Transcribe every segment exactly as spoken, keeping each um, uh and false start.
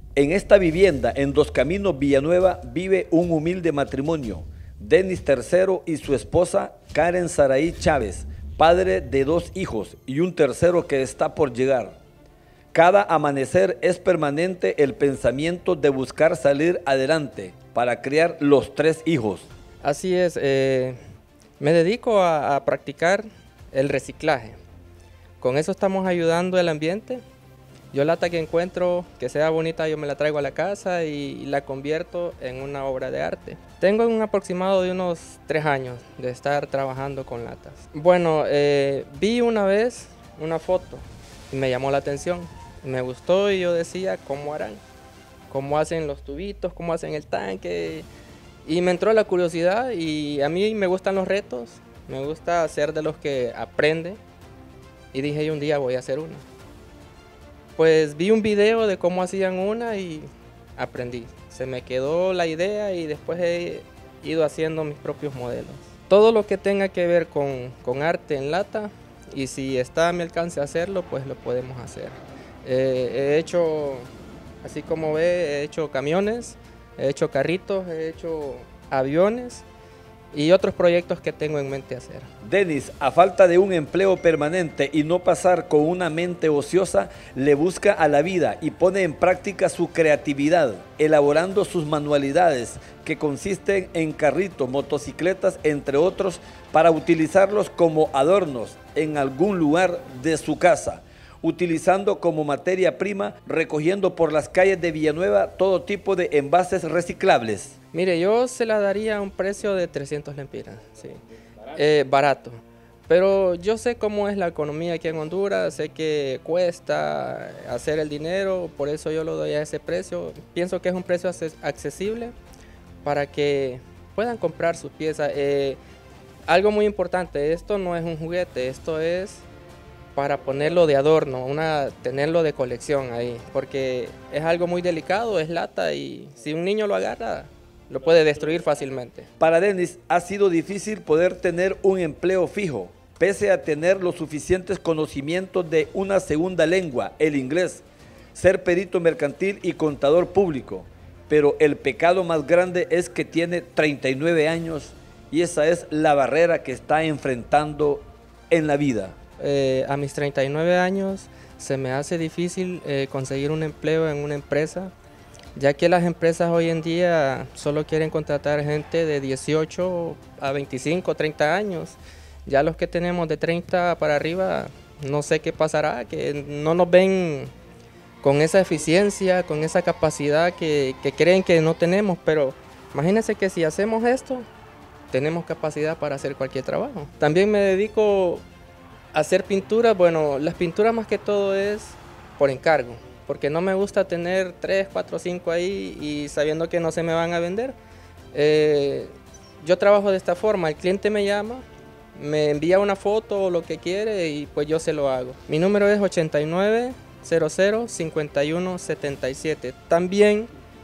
En esta vivienda, en Dos Caminos, Villanueva, vive un humilde matrimonio, Denis tercero y su esposa Karen Saraí Chávez, padre de dos hijos y un tercero que está por llegar. Cada amanecer es permanente el pensamiento de buscar salir adelante para criar los tres hijos. Así es, eh, me dedico a, a practicar el reciclaje. Con eso estamos ayudando al ambiente. Yo lata que encuentro que sea bonita, yo me la traigo a la casa y la convierto en una obra de arte. Tengo un aproximado de unos tres años de estar trabajando con latas. Bueno, eh, vi una vez una foto y me llamó la atención. Me gustó y yo decía, ¿cómo harán? ¿Cómo hacen los tubitos? ¿Cómo hacen el tanque? Y me entró la curiosidad y a mí me gustan los retos. Me gusta ser de los que aprende. Y dije, yo un día voy a hacer una. Pues vi un video de cómo hacían una y aprendí. Se me quedó la idea y después he ido haciendo mis propios modelos. Todo lo que tenga que ver con, con arte en lata, y si está a mi alcance hacerlo, pues lo podemos hacer. Eh, he hecho, así como ve, he hecho camiones, he hecho carritos, he hecho aviones y otros proyectos que tengo en mente hacer. Denis, a falta de un empleo permanente y no pasar con una mente ociosa, le busca a la vida y pone en práctica su creatividad, elaborando sus manualidades que consisten en carritos, motocicletas, entre otros, para utilizarlos como adornos en algún lugar de su casa, utilizando como materia prima, recogiendo por las calles de Villanueva todo tipo de envases reciclables. Mire, yo se la daría a un precio de trescientos lempiras, sí. Barato. Eh, barato. Pero yo sé cómo es la economía aquí en Honduras, sé que cuesta hacer el dinero, por eso yo lo doy a ese precio. Pienso que es un precio accesible para que puedan comprar sus piezas. Eh, algo muy importante, esto no es un juguete, esto es para ponerlo de adorno, una, tenerlo de colección ahí, porque es algo muy delicado, es lata y si un niño lo agarra, lo puede destruir fácilmente. Para Denis ha sido difícil poder tener un empleo fijo, pese a tener los suficientes conocimientos de una segunda lengua, el inglés, ser perito mercantil y contador público. Pero el pecado más grande es que tiene treinta y nueve años y esa es la barrera que está enfrentando en la vida. Eh, a mis treinta y nueve años se me hace difícil eh, conseguir un empleo en una empresa, ya que las empresas hoy en día solo quieren contratar gente de dieciocho a veinticinco, treinta años. Ya los que tenemos de treinta para arriba, no sé qué pasará, que no nos ven con esa eficiencia, con esa capacidad que, que creen que no tenemos, pero imagínense que si hacemos esto, tenemos capacidad para hacer cualquier trabajo. También me dedico a hacer pinturas. Bueno, las pinturas más que todo es por encargo, porque no me gusta tener tres, cuatro, cinco ahí y sabiendo que no se me van a vender. Eh, yo trabajo de esta forma, el cliente me llama, me envía una foto o lo que quiere y pues yo se lo hago. Mi número es ochenta y nueve, cero cero, cincuenta y uno, setenta y siete. También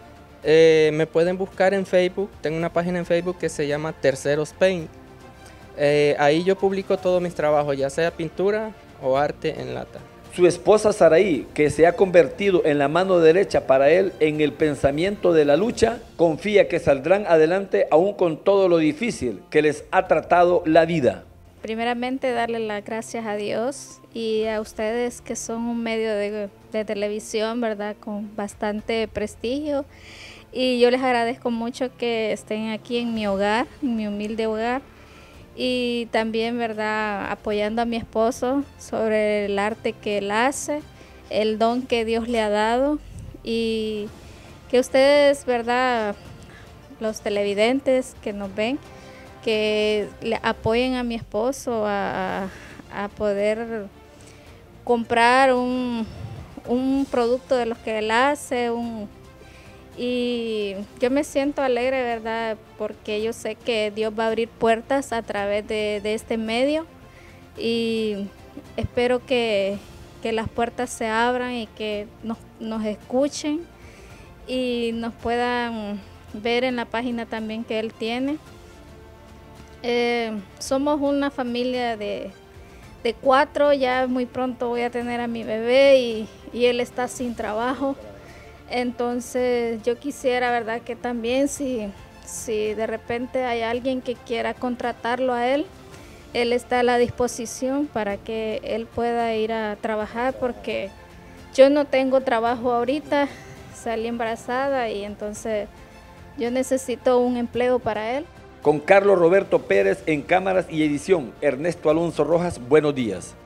eh, me pueden buscar en Facebook, tengo una página en Facebook que se llama Terceros Paint. Eh, ahí yo publico todos mis trabajos, ya sea pintura o arte en lata. Su esposa Saraí, que se ha convertido en la mano derecha para él en el pensamiento de la lucha, confía que saldrán adelante aún con todo lo difícil que les ha tratado la vida. Primeramente darle las gracias a Dios y a ustedes que son un medio de, de televisión, ¿verdad?, con bastante prestigio. Y yo les agradezco mucho que estén aquí en mi hogar, en mi humilde hogar. Y también, ¿verdad?, apoyando a mi esposo sobre el arte que él hace, el don que Dios le ha dado y que ustedes, ¿verdad?, los televidentes que nos ven, que le apoyen a mi esposo a, a poder comprar un, un producto de los que él hace, un Y yo me siento alegre, ¿verdad?, porque yo sé que Dios va a abrir puertas a través de, de este medio y espero que, que las puertas se abran y que nos, nos escuchen y nos puedan ver en la página también que él tiene. Eh, somos una familia de, de cuatro, ya muy pronto voy a tener a mi bebé y, y él está sin trabajo. Entonces yo quisiera, ¿verdad?, que también si, si de repente hay alguien que quiera contratarlo a él, él está a la disposición para que él pueda ir a trabajar, porque yo no tengo trabajo ahorita, salí embarazada y entonces yo necesito un empleo para él. Con Carlos Roberto Pérez en cámaras y edición, Ernesto Alonso Rojas, buenos días.